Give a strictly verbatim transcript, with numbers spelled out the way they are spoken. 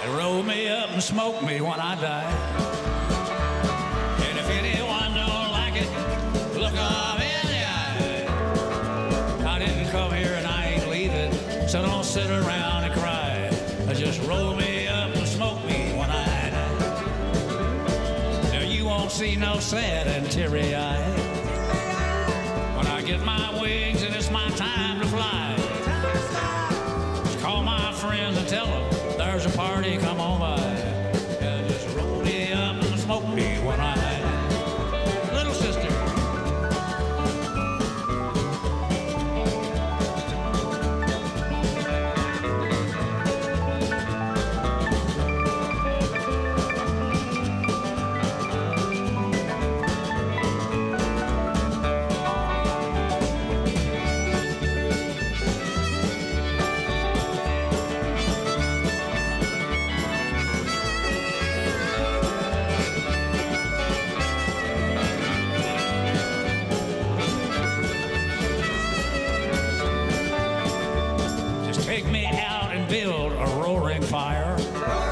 They roll me up and smoke me when I die. And if anyone don't like it, look up in the eye. I didn't come here and I ain't leaving, so don't sit around and cry. Just roll me up and smoke me when I die. Now you won't see no sad and teary eye when I get my wings and it's my time to fly. Just call my friends and tell them there's a party, come on by. Yeah, just roll me up and smoke me when I die. Little sister. Take me out and build a roaring fire.